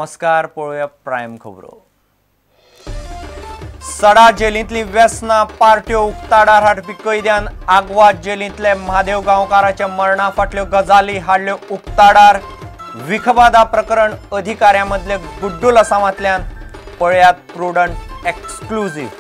नमस्कार, पळोवया प्रायम खबरो। सडा जेलींतली व्यसना पार्ट्यो उक्ताडार हाडपी कैद्यान आग्वाद जेलींतले महादेव गांवकाराच्या मरणा फाटल्यो गजाली हाडल्यो उक्ताडार। विखबादा प्रकरण अधिकाऱ्यांमदले गुड्डूल आसामांतल्यान पळयात प्रुडंट एक्सक्लुझिव्ह।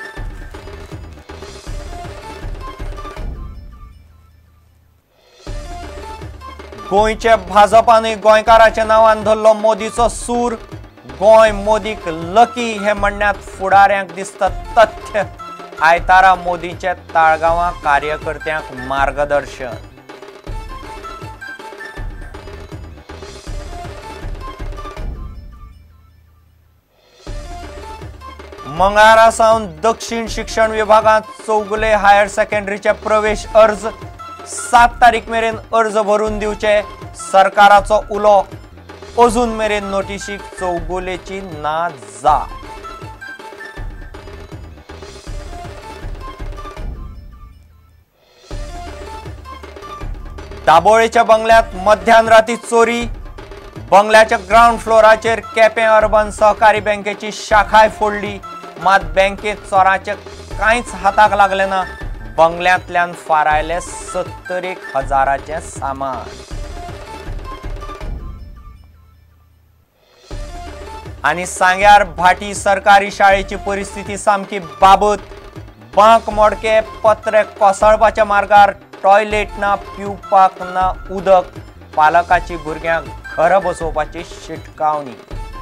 गोंयचे भाजपानूय गोंयकाराच्या नांवान धरलो मोदीचो सूर। गोंय मोदीक लकी हे म्हणण्यात फुडाऱ्यांक दिसता तथ्य। आयतारा मोदीचे ताळगांवां कार्यकर्त्यांक मार्गदर्शन। मंगळारा सावन दक्षिण शिक्षण विभागात चौगुले हायर सेकंडरीचे प्रवेश अर्ज 7 तारीख मेरेन अर्ज भरून दिवचे। सरकाराचो उलो, अजून मेरेन नोटीशीक चौगुलेची ना जा। दाबोळेच्या बंगल्यात मध्यान राती चोरी। बंगल्याच्या ग्राउंड फ्लोराचेर केपें अर्बन सहकारी बँकेची शाखाय फोडली। मात बँकेत चोरांचे कांयच हाताक लागले ना। बंगल्यांतल्यान फारायले 70,000चे सामान। आणि सांग्यार भाटी सरकारी शाळेची परिस्थिती सामकी बाबत। बांक मोडके पत्रे कोसळपाच्या मार्गार, टॉयलेट ना, पिवपाक ना उदक। पालकाची भुरग्यांक घर बसोवपाची शिटकावणी।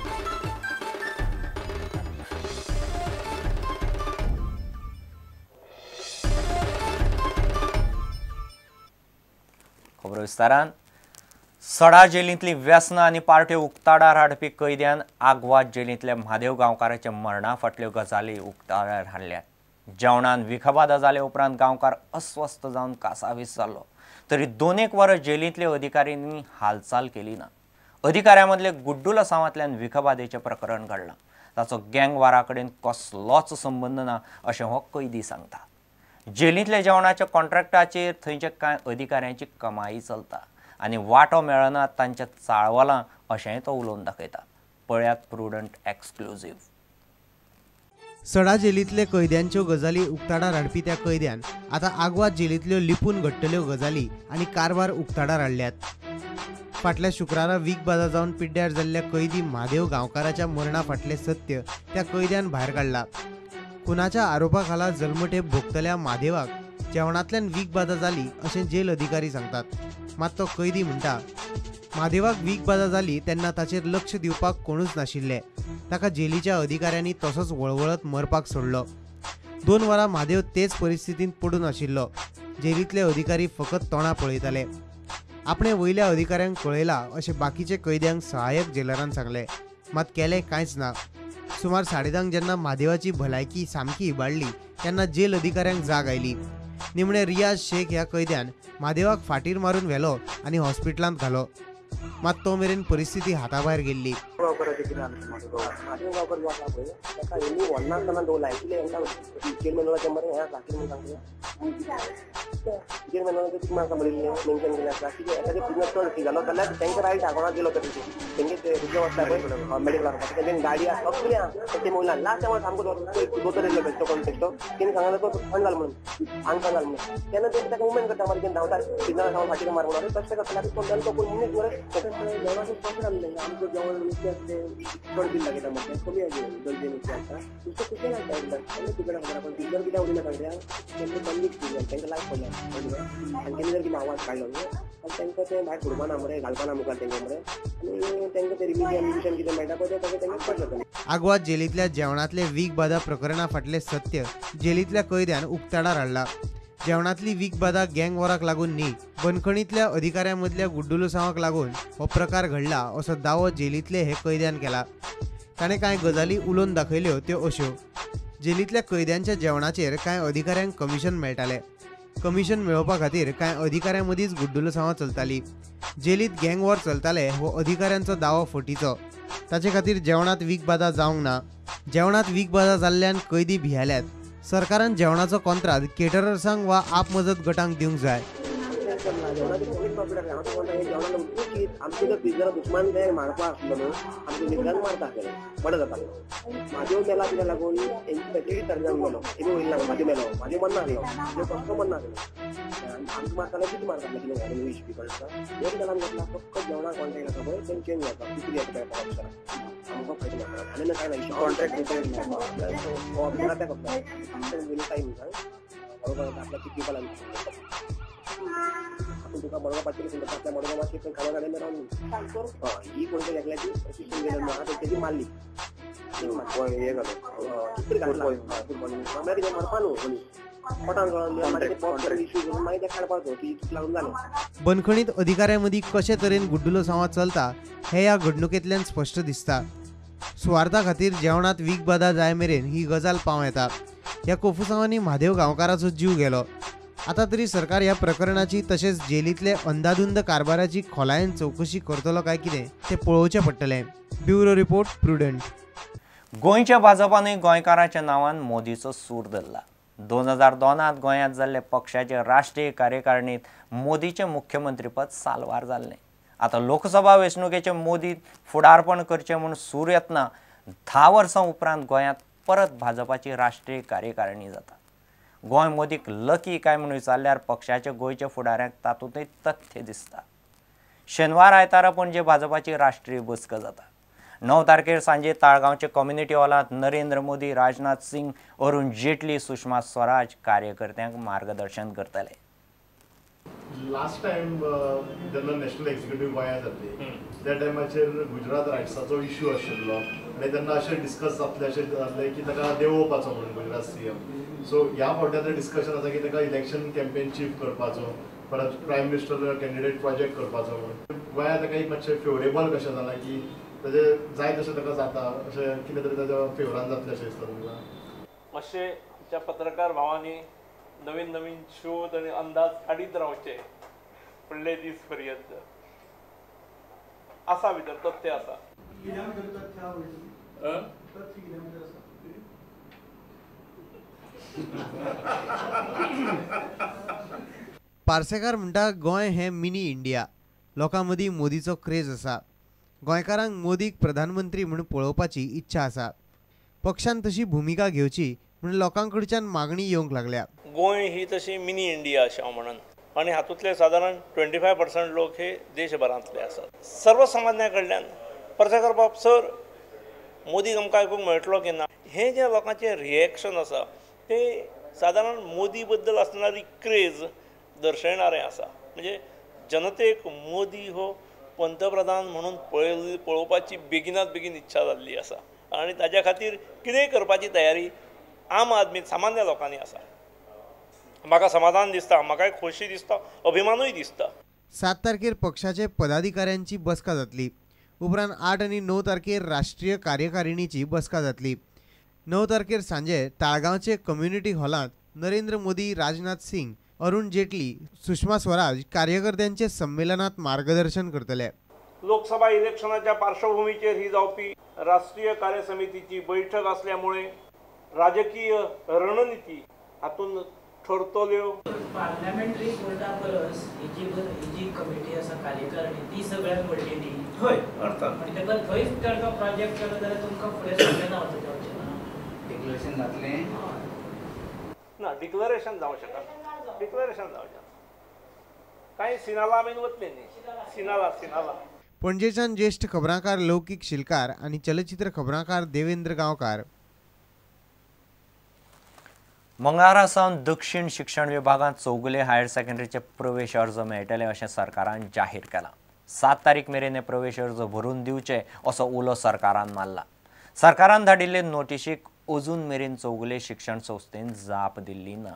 खबर विस्तारान। सडा जेलींतली व्यसना आनी पार्ट्यो उक्ताडार हाडपी कैद्यान आग्वाद जेलींतल्या महादेव गांवकाराच्या मरणा फाटल्यो गजाली उक्ताडार हाडल्यात। जेवणान विखबादा जाले उपरांत गांवकार अस्वस्थ जावन कासावीस जाल्लो। तरी 2 वरां जेलींतल्या अधिकाऱ्यांनी हालचाल केली ना। अधिकाऱ्यांमदले गुड्डूल आसामांतल्यान विखबादेचें प्रकरण घडलां। ताचो गँग वारा कडेन कसलोच संबंद ना अशें हो कैदी सांगता। जेलींतल्या जेवणाच्या कॉन्ट्रॅक्टाचेर थंयच्या कांय अधिकाऱ्यांची कमाई चलता आनी वांटो मेळना तांच्या चाळवलां अशेंय तो उलोवन दाखयता। पळयात प्रुडंट एक्सक्लुझिव्ह। सडा जेलींतले कैद्यांच्यो गजाली उक्ताडार हाडपी त्या कैद्यान आतां आग्वाद जेलींतल्यो लिपून घडटल्यो गजाली आनी कारभार उक्ताडार हाडल्यात। फाटल्या शुक्रारा विखबादा जावन पिड्ड्यार जाल्ल्या कैदी महादेव गांवकाराच्या मरणा फाटलें सत्य त्या कैद्यान भायर काडलां। खुनाच्या आरोपा खाला जल्मठेप भोगतल्या महादेवाक जेवणांतल्यान विखबादा जाली अशें जेल अधिकारी सांगतात। मात तो कैदी म्हणटा महादेवाक विखबादा जाली तेन्ना ताचेर लक्ष दिवपाक कोणूच नाशिल्ले। ताका जेलीच्या अधिकाऱ्यांनी तसोच वळवळत मरपाक सोडलो। 2 वरां महादेव तेच परिस्थितींत पडून आशिल्लो। जेलींतले अधिकारी फकत तोंडां पळयताले। आपणे वयल्या अधिकाऱ्यांक कळयला अशें बाकीचे कैद्यांक सहाय्यक जेलरान सांगले। मात केलें कांयच ना। सुमार 10:30 जेन्ना महादेवाची भलायकी सामकी इबाडली तेन्ना जेल अधिकाऱ्यांक जाग आयली। निमणे रियाज शेख ह्या कैद्यान महादेवाक फाटीर मारून व्हेलो आनी हॉस्पिटलांत घालो। मात तो मेरेन परिस्थिती हाताभायर गेल्ली। आग्वाद जेलींतल्या जेवणांतले विखबादा प्रकरणा फाटले सत्य जेलींतल्या कैद्यान उक्ताडार हाडला। जेवणांतली विखबादा गँग वॉराक लागून न्ही, बंदखणींतल्या अधिकाऱ्यांमदल्या गुड्डुलसांवाक लागून हो प्रकार घडला असो दावो जेलींतले हे कैद्यान केला। ताणें कांय गजाली उलोवन दाखयल्यो त्यो अश्यो। जेलींतल्या कैद्यांच्या जेवणाचेर कांय अधिकाऱ्यांक कमिशन मेळटालें। कमिशन मेळोवपा खातीर कांय अधिकाऱ्यां मदींच गुड्डुलसांवां चलतालीं। जेलींत गँग वॉर चलताले हो अधिकाऱ्यांचो दावो फटीचो। ताचे खातीर जेवणांत विखबादा जावंक ना। जेवणांत विखबादा जाल्ल्यान कैदी भियाल्यात। सरकारान जेवणाचो कॉन्ट्राक्ट केटरर्सांक वा आप मजत गटांक दिवंक जाय। कांयच करना जेवणाचे कोणीच प्रॉफिट आसलें हांव तुका म्हणटा जेवणाला उदकीत आमचे जर जर दुश्मन ते मारपा आसलो न्हू आमचे निग्रान मारता आसलें बरें जातालो म्हाज्यो मेला कित्याक लागून तेंची फॅसिलिटी सर्जन मेलो तेणी वयला म्हाज्यो मेलो म्हाज्यो मरना आसलो म्हाज्यो कसो मरना आसलो आमकां मारताले कितें मारताले कितें घालून वीस पी कळटा एक जाणांक घेतला फक्त जेवणाक कॉन्ट्रॅक्ट आसा पळय तें चेंज जाता कितें घेता अक्षरां आमकां फायदो मेळटा आनी कांय ना कॉन्ट्रॅक्ट हो अक्षरां तें करता टायम बरोबर आपल्या किती कला आपण तुका बरोवपाची सांगता आपल्या बरोवपाची पण खाना गाडी रावन ही कोणत्या एकल्याची शिक्षण गेलं ना त्याची मारली हे जालो कितें घातला मागीर कितें मरपा न्हू कोणी पोटान गळोन इश्यू करून मागीर ते काडपाचो ती लागून जालें बंदखणीत अधिकाऱ्यांमदीं कशे तरेन गुड्डुलो संवाद चलता हे ह्या घडणुकेंतल्यान स्पश्ट दिसता. सुवार्था खातीर जेवणात वीख बाधा जाय मेरेन ही गजाल पाव येता. ह्या कोफुसांवांनी म्हादेव गांवकाराचो जीव गेलो. आता तरी सरकार ह्या प्रकरणाची तशेंच जेलींतले अंधाधुंद कारबाराची खोलायेन चवकशी करतलो काय कितें तें पळोवचें पडटलें. Bureau report Prudent. गोंयच्या भाजपानूय गोंयकारांच्या नांवान मोदीचो सूर धरला. 2002 गोंयांत जाल्ले पक्षाचे राष्ट्रीय कार्यकारिणींत मोदीचें मुख्यमंत्रीपद साल्वार जाल्लें. आतां लोकसभा वेंचणुकेचें मोदी फुडारपण करचें म्हूण सूर येतना 10 वर्सां उपरांत गोंयांत परत भाजपाची राष्ट्रीय कार्यकारिणी जाता. गोंय मोदीक लकी काय म्हूण विचारल्यार पक्षाच्या गोंयच्या फुडाऱ्यांक तातूंतय तथ्य दिसता. शेनवार आयतारा पणजे भाजपाची राष्ट्रीय बसका जाता. 9 तारखेर सांजे ताळगांवचे कम्युनिटी हॉलांत नरेंद्र मोदी, राजनाथ सिंग, अरुण जेटली, सुषमा स्वराज कार्यकर्त्यांक मार्गदर्शन करतले. लास्ट टाइम जेन्ना नॅशनल एक्झिक्युटीव गोंयांत जाल्ली त्या टायमाचेर गुजरात रायट्साचो इश्यू आशिल्लो आनी तेन्ना अशें डिस्कस जातलें अशें जाल्लें की ताका देंवोवपाचो म्हणून गुजरात सीएम. सो ह्या फावट्याचें डिस्कशन आसा की ताका इलेक्शन कॅम्पेन चीफ करपाचो परत प्रायम मिनिस्टर कॅन्डिडेट प्रोजेक्ट करपाचो म्हणून गोंयांत ताका एक मातशें फेवरेबल कशें जालां की ताजें जाय तशें ताका जाता अशें कितें तरी ताच्या फेवरान जातलें अशें दिसता तुमकां. मातशें आमच्या पत्रकार भावांनी नवीन नवीन शोध आणि अंदाज काढीत रावचे फुडले दीस पर्यंत आसा भितर तथ्य आसा. पार्सेकार म्हणटा गोंय हें मिनी इंडिया. लोकां मदीं मोदीचो क्रेज आसा. गोंयकारांक मोदीक प्रधानमंत्री म्हूण पळोवपाची इच्छा आसा. पक्षान तशी भुमिका घेवची म्हूण लोकां कडच्यान मागणी येवंक लागल्या. गोंय ही तशी मिनी इंडिया अशें हांव म्हणन आनी हातूंतले सादारण 25% लोक हे देशभरांतले आसात. सर्वसामान्या कडल्यान पर्सेकार बाब सर मोदीक आमकां आयकूंक मेळटलो की ना हें जें लोकांचें रिएक्शन आसा तें सादारण मोदी बद्दल आसणारी क्रेज दर्शयणारें आसा. म्हणजे जनतेक मोदी हो पंतप्रधान म्हणून पळोवपाची बेगिनात बेगीन इच्छा जाल्ली आसा आनी ताज्या खातीर कितेंय करपाची तयारी आम आदमी सामान्य लोकांनी आसा. म्हाका समाधान दिसता, म्हाका खोशी दिसता, अभिमानूय दिसता. 7 तारखेर पक्षाचे पदाधिकाऱ्यांची बसका जातली. उपरांत 8 आनी 9 तारखेर राष्ट्रीय कार्यकारिणीची बसका जातली. 9 तारखेर सांजे ताळगांवचे कम्युनिटी हॉलांत नरेंद्र मोदी, राजनाथ सिंग, अरुण जेटली, सुषमा स्वराज कार्यकर्त्यांचे संमेलनात मार्गदर्शन करतले. लोकसभा इलेक्शनाच्या पार्श्वभूमीचेर ही जावपी राष्ट्रीय कार्यसमितीची बैठक असल्यामुळे राजकीय रणनीती हातून ठरतल्यो. पार्लमेंटरी कोर्टा परस जी कमिटी आसा कार्यकारिणी ती सगळ्यात व्हडलेली. हय अर्थात. म्हणजे ताका थंयच ताका प्रोजेक्ट केलो जाल्यार तुमकां फुडें सगळें जावचें ना. डिक्लेरेशन जातलें ना. डिक्लरेशन जावं शकना. डिक्लरेशन जावचें कांय सिनाला आमी वतले न्ही. सिनाला पणजेच्यान ज्येष्ठ खबराकार लौकीक शिलकार आनी चलचित्र खबराकार देवेंद्र गांवकार. मंगळारा सावन दक्षिण शिक्षण विभागांत चौगुले हायर सेकंडरीचे प्रवेश अर्ज मेळटले अशें सरकारान जाहीर केलां. 7 तारीख मेरेन हे प्रवेश अर्ज भरून दिवचे असो उलो सरकारान मारला. सरकारान धाडिल्ले नोटीशीक अजून मेरेन चौगुले शिक्षण संस्थेन जाप दिल्ली ना.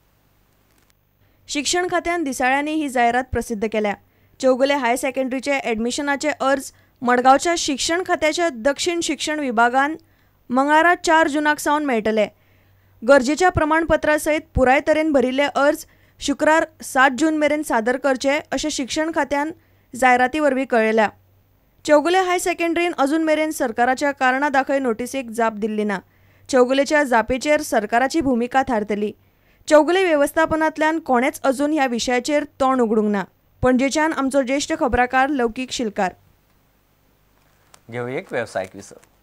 शिक्षण खात्यान दिसाळ्यांनी ही जायरात प्रसिद्ध केल्या. चौगुले हायर सेकंडरीचे एडमिशनाचे अर्ज मडगांवच्या शिक्षण खात्याच्या दक्षिण शिक्षण विभागान मंगळारा 4 जूनाक सावन मेळटले. गरजेच्या प्रमाणपत्रा सयत पुराय तरेन भरिल्ले अर्ज शुक्रार 7 जून मेरेन सादर करचे अशें शिक्षण खात्यान जायराती वरवीं कळयल्या. चौगुले हायर सेकंडरीन अजून मेरेन सरकाराच्या कारणां दाखय नोटीसीक जाप दिल्ली ना. चौगुलेच्या जापेचेर सरकाराची भुमिका थारतली. चौगुले वेवस्थापनांतल्यान कोणेच अजून ह्या विशयाचेर तोंड उगडूंक ना. पणजेच्यान आमचो ज्येष्ठ खबराकार लौकीक शिलकार. घेऊ एक वेवसायिक विसर.